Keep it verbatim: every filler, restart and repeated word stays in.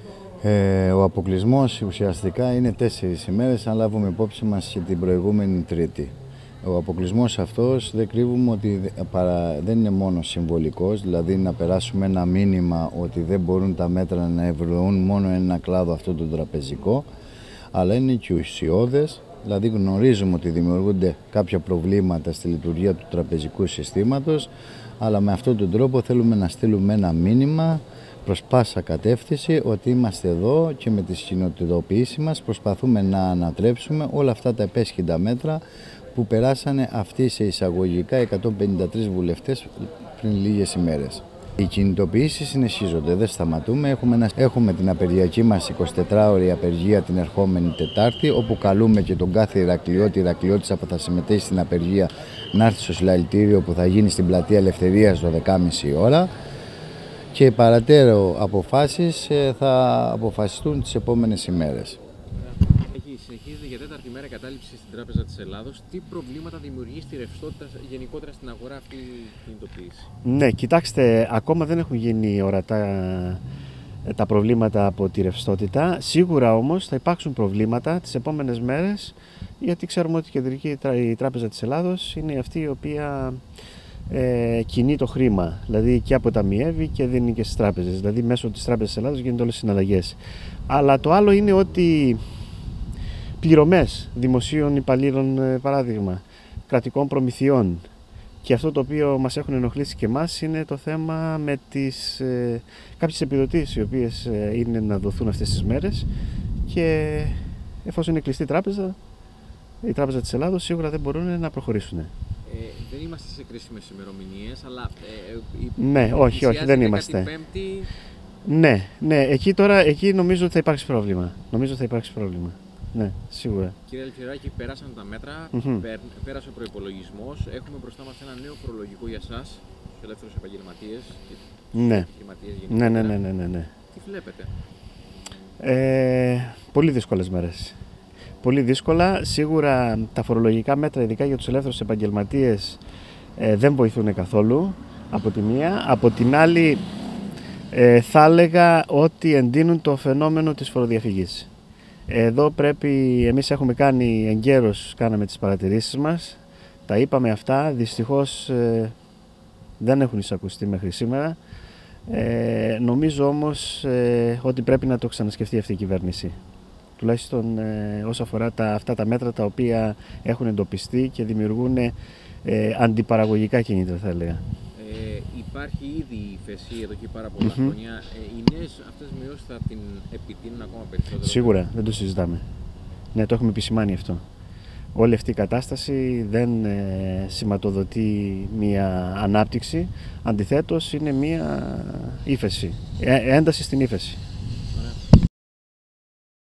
Ε, ο αποκλεισμός ουσιαστικά είναι τέσσερις ημέρες, αν λάβουμε υπόψη μας και την προηγούμενη Τρίτη. Ο αποκλεισμός αυτός δεν κρύβουμε ότι παρα, δεν είναι μόνο συμβολικός, δηλαδή να περάσουμε ένα μήνυμα ότι δεν μπορούν τα μέτρα να ευρωούν μόνο ένα κλάδο αυτό το τραπεζικό, αλλά είναι και ουσιώδες, δηλαδή γνωρίζουμε ότι δημιουργούνται κάποια προβλήματα στη λειτουργία του τραπεζικού συστήματος, αλλά με αυτόν τον τρόπο θέλουμε να στείλουμε ένα μήνυμα προς πάσα κατεύθυνση ότι είμαστε εδώ και με τις κοινοτητοποιήσεις μας προσπαθούμε να ανατρέψουμε όλα αυτά τα επέσχυντα μέτρα που περάσανε αυτοί σε εισαγωγικά εκατόν πενήντα τρεις βουλευτές πριν λίγες ημέρες. Οι κινητοποιήσεις συνεχίζονται, δεν σταματούμε. Έχουμε, ένα... Έχουμε την απεργιακή μας εικοσιτετράωρη απεργία την ερχόμενη Τετάρτη, όπου καλούμε και τον κάθε Ηρακλειώτη, Ηρακλειώτισσα που θα συμμετέχει στην απεργία να έρθει στο συλλαλητήριο που θα γίνει στην Πλατεία Ελευθερίας δώδεκα και μισή ώρα. Και παρατέρω αποφάσεις θα αποφασιστούν τις επόμενες ημέρες. Έχει συνεχίζεται για τέταρτη μέρα η κατάληψη στην Τράπεζα της Ελλάδος. Τι προβλήματα δημιουργεί στη ρευστότητα γενικότερα στην αγορά αυτή η κινητοποίηση? Ναι, κοιτάξτε, ακόμα δεν έχουν γίνει ορατά τα προβλήματα από τη ρευστότητα. Σίγουρα όμως θα υπάρξουν προβλήματα τις επόμενες μέρες, γιατί ξέρουμε ότι η Κεντρική η Τράπεζα της Ελλάδος είναι αυτή η οποία ε, κινεί το χρήμα, δηλαδή και αποταμιεύει και δίνει και στις τράπεζες, δηλαδή μέσω της Τράπεζας της Ελλάδος γίνονται όλες οι συναλλαγές. Αλλά το άλλο είναι ότι πληρωμές δημοσίων υπαλλήλων, παράδειγμα, κρατικών προμηθειών, και αυτό το οποίο μας έχουν ενοχλήσει και εμάς είναι το θέμα με τις ε, κάποιες επιδοτήσεις οι οποίες ε, είναι να δοθούν αυτές τις μέρες, και εφόσον είναι κλειστή τράπεζα, η Τράπεζα της Ελλάδος, σίγουρα δεν μπορούν να προχωρήσουν. Ε, δεν είμαστε σε κρίσιμες ημερομηνίες, αλλά ε, η... ναι, όχι, όχι, δεν είμαστε. Πέμπτη... Ναι, ναι, εκεί τώρα, εκεί νομίζω ότι θα υπάρξει πρόβλημα. Νομίζω ότι θα υπάρξει πρόβλημα. Ναι, σίγουρα. Κύριε Αλφιεράκη, πέρασαν τα μέτρα, Mm-hmm. πέρασε ο προϋπολογισμός. Έχουμε μπροστά μας ένα νέο φορολογικό για εσάς, τους ελεύθερους επαγγελματίες και τους ναι. επιχειρηματίες Ναι, γενικότερα. ναι, ναι, ναι, ναι, ναι. Τι βλέπετε? Ε, πολύ δύσκολες μέρες. Πολύ δύσκολα. Σίγουρα τα φορολογικά μέτρα, ειδικά για τους ελεύθερους επαγγελματίες, ε, δεν βοηθούν καθόλου, από τη μία. Από την άλλη, ε, θα έλεγα ότι εντείνουν το φαινόμενο της φοροδιαφυγής. Εδώ πρέπει, εμείς έχουμε κάνει εγκαίρως, κάναμε τις παρατηρήσεις μας, τα είπαμε αυτά, δυστυχώς ε, δεν έχουν εισακουστεί μέχρι σήμερα. Ε, νομίζω όμως ε, ότι πρέπει να το ξανασκεφτεί αυτή η κυβέρνηση. Τουλάχιστον ε, όσο αφορά τα, αυτά τα μέτρα τα οποία έχουν εντοπιστεί και δημιουργούν ε, αντιπαραγωγικά κίνητρα, θα έλεγα. Ε, υπάρχει ήδη ύφεση εδώ και πάρα πολλά mm-hmm. χρόνια. Ε, οι νέες αυτές μειώσεις θα την επιτείνουν ακόμα περισσότερο? Σίγουρα, δεν το συζητάμε. Ναι, το έχουμε επισημάνει αυτό. Όλη αυτή η κατάσταση δεν ε, σηματοδοτεί μία ανάπτυξη, αντιθέτως είναι μία ύφεση, ε, ένταση στην ύφεση.